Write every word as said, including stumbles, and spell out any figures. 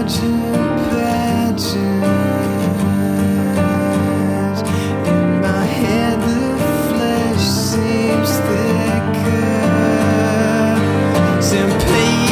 pageant, pageant. In my head the flesh seems thicker. Simply